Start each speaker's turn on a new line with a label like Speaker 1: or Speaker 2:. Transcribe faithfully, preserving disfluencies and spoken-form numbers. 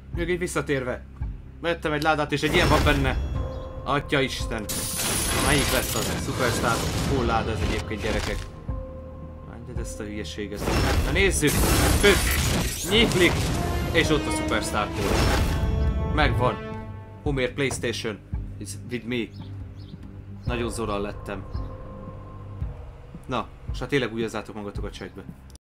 Speaker 1: Még így visszatérve. Vettem egy ládát és egy ilyen van benne. Atya Isten. Melyik lesz az? Superstar full láda ez egyébként, gyerekek. Mondjad ezt a hülyeséget. Na nézzük! Püff! Nyiklik! És ott a Superstar kód. Megvan. Homer PlayStation. It's with me. Nagyon zoral lettem. Na, most hát tényleg újazzátok magatokat sejtbe.